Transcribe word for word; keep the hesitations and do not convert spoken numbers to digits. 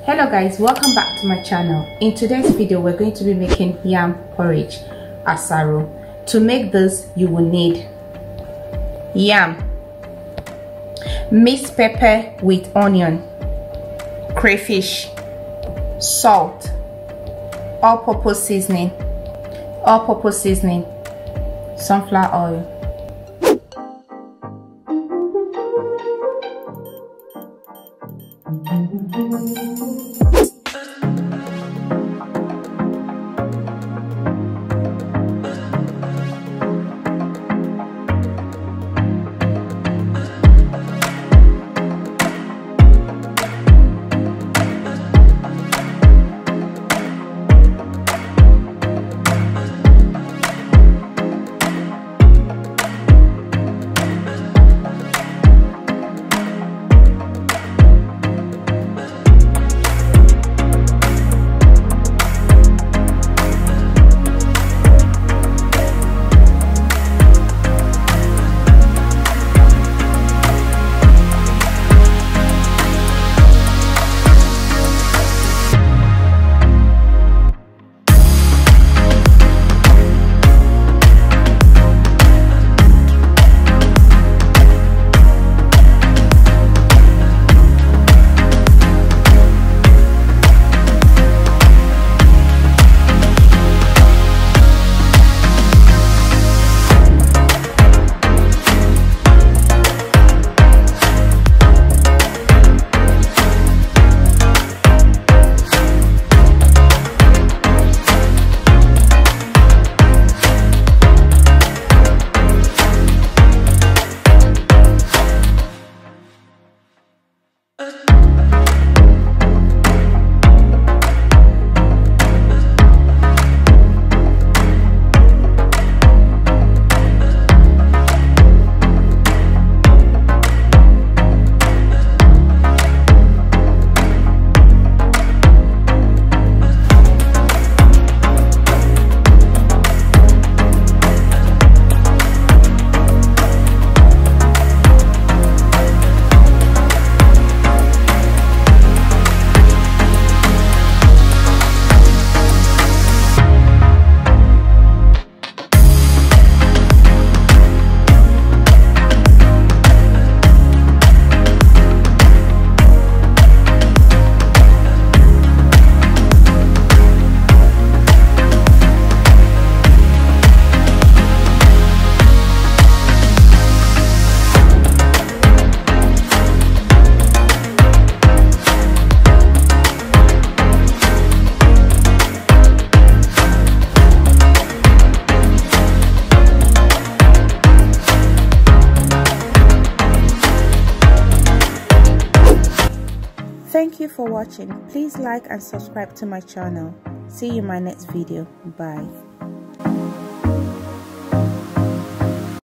Hello guys, welcome back to my channel. In today's video we're going to be making yam porridge asaro. To make this you will need yam, mixed pepper with onion, crayfish, salt, all-purpose seasoning all-purpose seasoning sunflower oil. Thank you for watching. Please like and subscribe to my channel. See you in my next video. Bye.